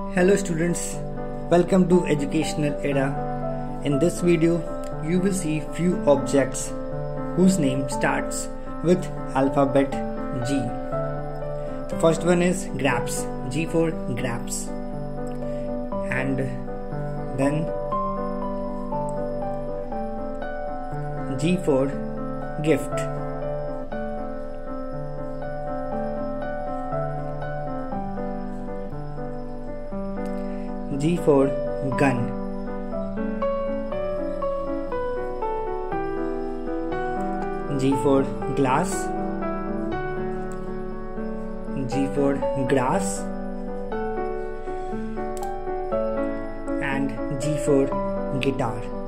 Hello students, welcome to Educational Era. In this video, you will see few objects whose name starts with alphabet G. The first one is grapes, G for grapes, and then G for gift. G for gun. G for glass. G for grass. And G for guitar.